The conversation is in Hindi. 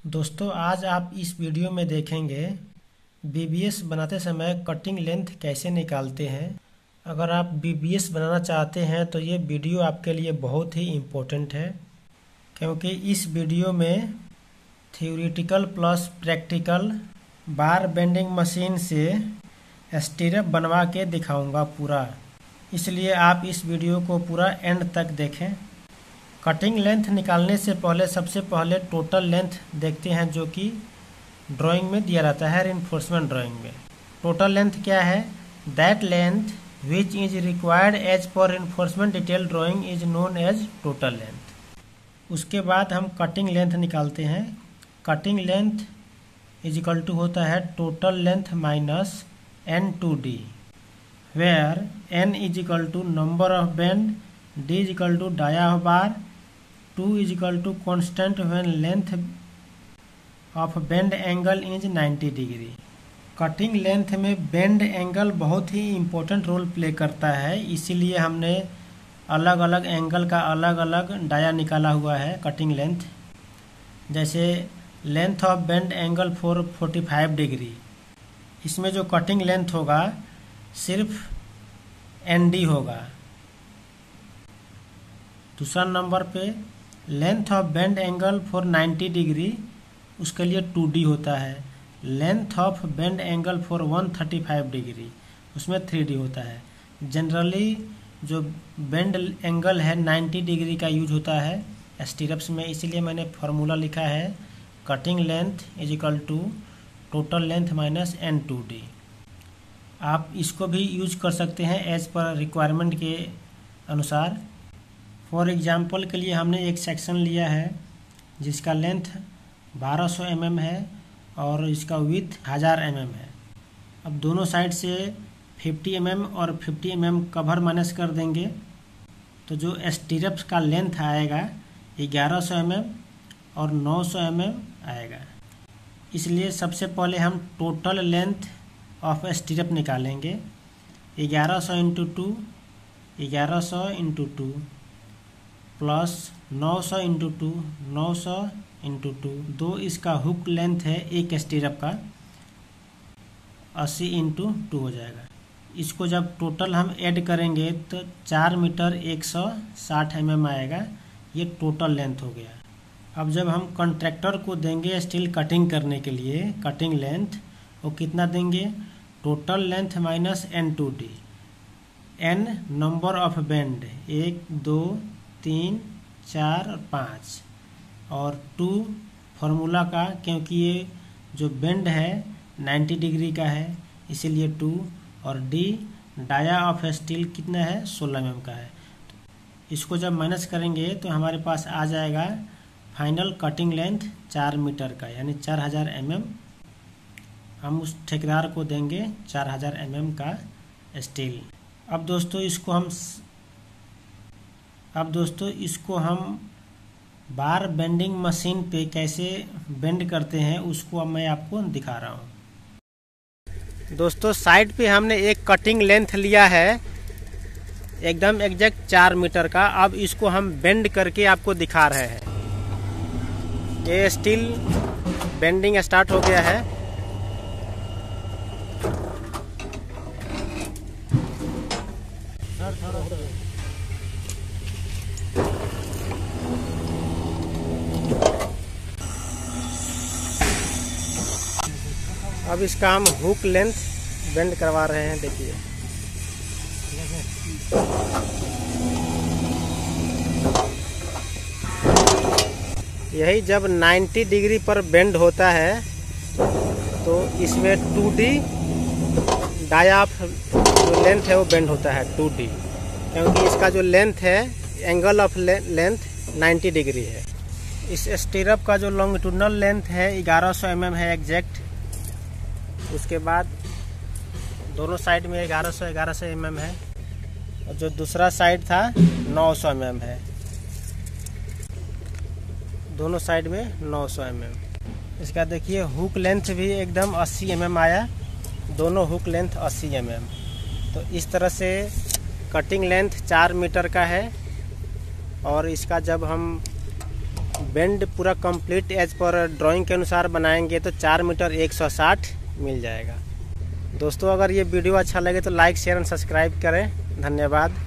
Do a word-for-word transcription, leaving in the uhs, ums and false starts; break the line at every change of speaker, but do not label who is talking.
दोस्तों आज आप इस वीडियो में देखेंगे बी बी एस बनाते समय कटिंग लेंथ कैसे निकालते हैं। अगर आप बी बी एस बनाना चाहते हैं तो ये वीडियो आपके लिए बहुत ही इम्पोर्टेंट है, क्योंकि इस वीडियो में theoretical plus practical bar bending machine से स्टीरअप बनवा के दिखाऊंगा पूरा। इसलिए आप इस वीडियो को पूरा एंड तक देखें। कटिंग लेंथ निकालने से पहले सबसे पहले टोटल लेंथ देखते हैं, जो कि ड्राइंग में दिया रहता है रिइंफोर्समेंट ड्राइंग में। टोटल लेंथ क्या है? That length which is required as per reinforcement detail drawing is known as total length. उसके बाद हम कटिंग लेंथ निकालते हैं। Cutting length is equal to होता है total length minus N two D, where N is equal to number of bend, D is equal to dia of bar, two is equal to constant when length of bend angle is ninety degree. Cutting length में बेंड एंगल बहुत ही इम्पोर्टेंट रोल प्ले करता है, इसीलिए हमने अलग अलग एंगल का अलग अलग डाया निकाला हुआ है कटिंग लेंथ। जैसे length of bend angle for forty five degree, इसमें जो कटिंग लेंथ होगा सिर्फ एन डी होगा। दूसरा नंबर पे length of bend angle for ninety degree, उसके लिए टू डी होता है। Length of bend angle for one thirty five degree, उसमें थ्री डी होता है। जनरली जो बेंड एंगल है नाइन्टी डिग्री का यूज होता है स्टीरअप्स में, इसीलिए मैंने फार्मूला लिखा है cutting length is equal to total length minus N two D. आप इसको भी यूज कर सकते हैं एज पर रिक्वायरमेंट के अनुसार। फॉर एग्जाम्पल के लिए हमने एक सेक्शन लिया है जिसका लेंथ बारह सौ एम एम है और इसका विड्थ हज़ार एम एम है। अब दोनों साइड से फिफ्टी एम एम और fifty M M cover minus कर देंगे तो जो स्टीरअप्स का लेंथ आएगा ग्यारह सौ एम एम और नौ सौ एम एम आएगा। इसलिए सबसे पहले हम टोटल लेंथ ऑफ स्टीरअप निकालेंगे। ग्यारह सौ इंटू टू, ग्यारह सौ इंटू टू प्लस नौ सौ इंटू टू, नौ सौ इंटू टू, दो इसका हुक लेंथ है एक स्टीरअप का, अस्सी इंटू टू हो जाएगा। इसको जब टोटल हम ऐड करेंगे तो चार मीटर एक सौ साठ एम एम आएगा। ये टोटल लेंथ हो गया। अब जब हम कॉन्ट्रैक्टर को देंगे स्टील कटिंग करने के लिए कटिंग लेंथ, वो कितना देंगे? Total length minus N two D. N number of bend, एक दो तीन चार और पाँच, और टू फार्मूला का, क्योंकि ये जो बेंड है नाइन्टी डिग्री का है इसीलिए टू, और डी डाया ऑफ स्टील कितना है? सोलह एम एम का है। इसको जब माइनस करेंगे तो हमारे पास आ जाएगा फाइनल कटिंग लेंथ चार मीटर का, यानी चार हज़ार एम एम। हम उस ठेकेदार को देंगे चार हज़ार एम एम का स्टील। अब दोस्तों इसको हम अब दोस्तों इसको हम बार बेंडिंग मशीन पे कैसे बेंड करते हैं उसको अब मैं आपको दिखा रहा हूँ। दोस्तों साइड पे हमने एक कटिंग लेंथ लिया है एकदम एग्जैक्ट चार मीटर का। अब इसको हम बेंड करके आपको दिखा रहे हैं। ये स्टील बेंडिंग स्टार्ट हो गया है। अब इसका हम हुक लेंथ बेंड करवा रहे हैं। देखिए यही जब नब्बे डिग्री पर बेंड होता है तो इसमें टू डी डाया ऑफ जो लेंथ है वो बेंड होता है टू डी, क्योंकि इसका जो लेंथ है एंगल ऑफ लेंथ नब्बे डिग्री है। इस स्टीरअप का जो लॉन्गिट्यूडनल लेंथ है ग्यारह सौ एम एम है एग्जैक्ट। उसके बाद दोनों साइड में ग्यारह सौ ग्यारह सौ एम एम है, और जो दूसरा साइड था नौ सौ एम एम है। दोनों साइड में नौ सौ एम एम। इसका देखिए हुक लेंथ भी एकदम अस्सी एम एम आया, दोनों हुक लेंथ अस्सी एम एम। तो इस तरह से कटिंग लेंथ चार मीटर का है, और इसका जब हम बेंड पूरा कंप्लीट एज पर ड्राइंग के अनुसार बनाएंगे तो चार मीटर एक सौ साठ मिल जाएगा। दोस्तों अगर ये वीडियो अच्छा लगे तो लाइक शेयर एंड सब्सक्राइब करें। धन्यवाद।